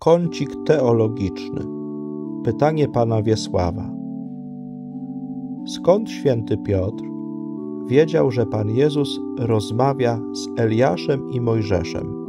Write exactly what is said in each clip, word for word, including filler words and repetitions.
Kącik teologiczny. Pytanie pana Wiesława. Skąd święty Piotr wiedział, że Pan Jezus rozmawia z Eliaszem i Mojżeszem?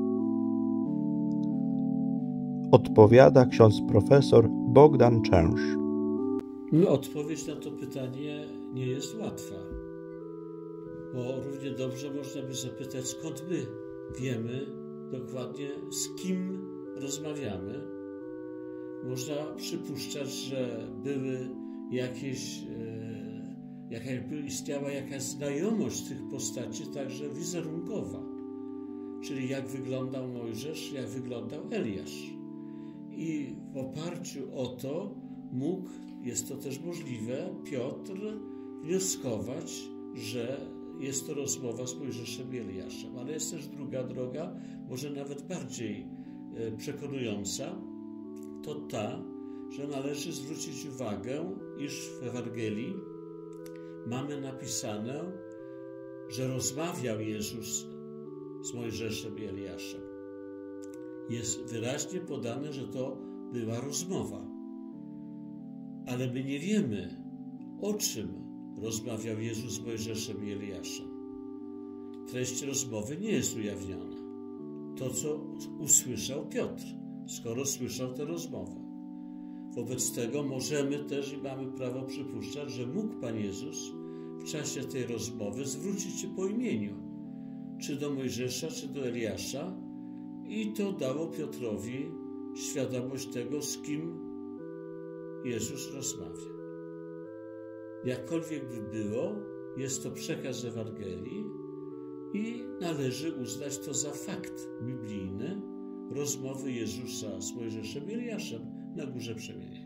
Odpowiada ksiądz profesor Bogdan Częż. No, odpowiedź na to pytanie nie jest łatwa, bo równie dobrze można by zapytać, skąd my wiemy dokładnie, z kim rozmawiamy. Można przypuszczać, że były jakieś, jaka, istniała jakaś znajomość tych postaci, także wizerunkowa, czyli jak wyglądał Mojżesz, jak wyglądał Eliasz. I w oparciu o to mógł, jest to też możliwe, Piotr wnioskować, że jest to rozmowa z Mojżeszem i Eliaszem. Ale jest też druga droga, może nawet bardziej przekonująca, to ta, że należy zwrócić uwagę, iż w Ewangelii mamy napisane, że rozmawiał Jezus z Mojżeszem i Eliaszem. Jest wyraźnie podane, że to była rozmowa. Ale my nie wiemy, o czym rozmawiał Jezus z Mojżeszem i Eliaszem. Treść rozmowy nie jest ujawniona. To, co usłyszał Piotr, skoro słyszał tę rozmowę. Wobec tego możemy też i mamy prawo przypuszczać, że mógł Pan Jezus w czasie tej rozmowy zwrócić się po imieniu, czy do Mojżesza, czy do Eliasza, i to dało Piotrowi świadomość tego, z kim Jezus rozmawia. Jakkolwiek by było, jest to przekaz Ewangelii i należy uznać to za fakt biblijny rozmowy Jezusa z Mojżeszem i Eliaszem na Górze Przemienienia.